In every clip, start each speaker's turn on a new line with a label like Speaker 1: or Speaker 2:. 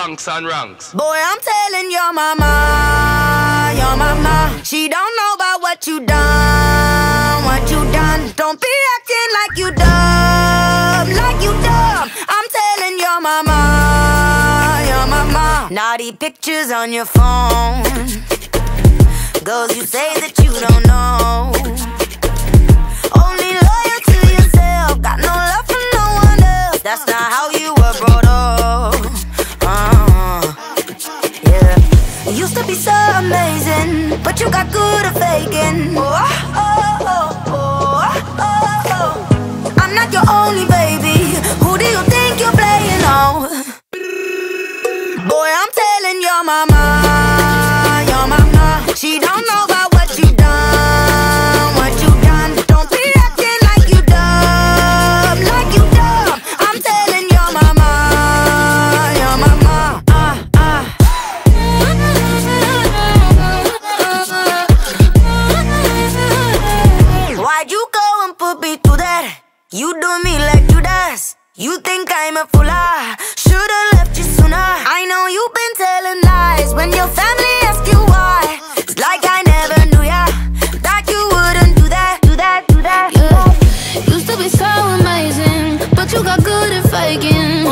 Speaker 1: banks and ranks.
Speaker 2: Boy, I'm telling your mama, she don't know about what you done, what you done. Don't be acting like you dumb, like you dumb. I'm telling your mama, naughty pictures on your phone, girls you say that you don't know. Only loyal to yourself, got no love for no one else. That's not how you were brought up. Yeah. You used to be so amazing, but you got good at faking. I'm not your only baby. Who do you think you're playing on? Boy, I'm telling your mama, she don't know about what you done, what you done. Don't be acting like you dumb, like you dumb. I'm telling your mama, Why'd you go and put me through that? You do me like Judas. You think I'm a fool? I should've left you sooner. I know you've been telling lies when your family asks you why. It's like I never knew ya, that you wouldn't do that, do that, do that.
Speaker 3: Yeah, used to be so amazing, but you got good at faking.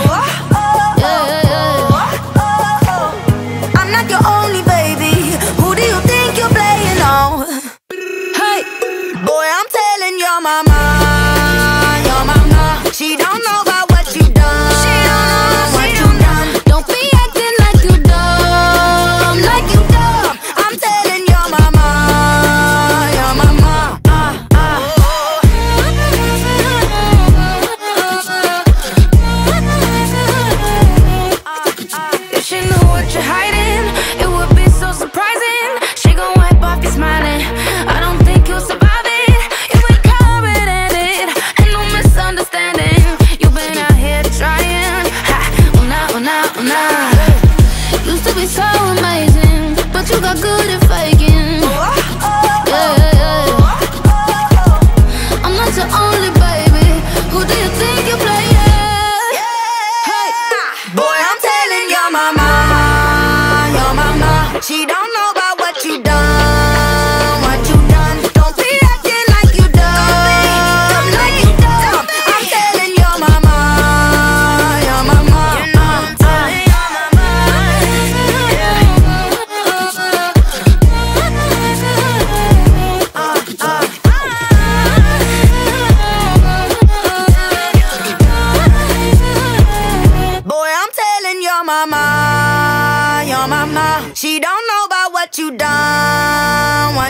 Speaker 2: I'm not your only baby. Who do you think you're playing on? Hey, boy, I'm telling your mama, she don't know about what you done. She don't know what you done.
Speaker 3: Don't be acting like you dumb,
Speaker 2: like you dumb. I'm telling your mama,
Speaker 3: If she knew what you're hiding, it would be so surprising. She gon' wipe off your smiling. I don't think you'll survive it. You ain't covered-handed, ain't no misunderstanding. You've been out here trying. Ha, oh nah, oh nah, oh nah. Used to be so amazing, but you got good at faking. Yeah. I'm not your only baby. Who do you think you're playing?
Speaker 2: hey, boy, I'm telling your mama, she don't know about what you done, what you done. Don't be acting like you dumb, like you dumb. I'm telling your mama, you know I'm telling your boy, I'm telling your mama, she don't know about what you done,